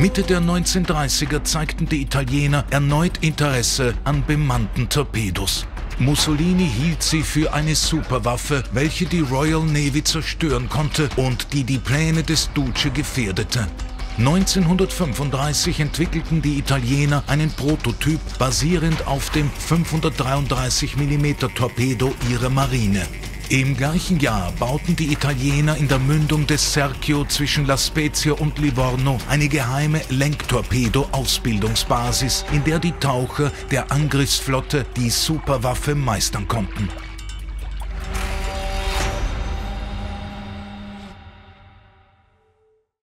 Mitte der 1930er zeigten die Italiener erneut Interesse an bemannten Torpedos. Mussolini hielt sie für eine Superwaffe, welche die Royal Navy zerstören konnte und die Pläne des Duce gefährdete. 1935 entwickelten die Italiener einen Prototyp basierend auf dem 533 mm Torpedo ihrer Marine. Im gleichen Jahr bauten die Italiener in der Mündung des Serchio zwischen La Spezia und Livorno eine geheime Lenktorpedo-Ausbildungsbasis, in der die Taucher der Angriffsflotte die Superwaffe meistern konnten.